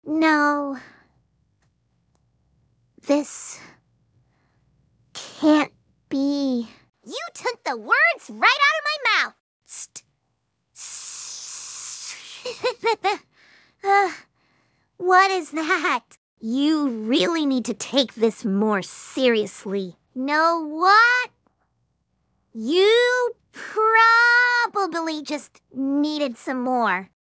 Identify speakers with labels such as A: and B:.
A: No. This can't be.
B: You took the words right out of my mouth.
A: What is that? You really need to take this more seriously. Know what? You probably just needed some more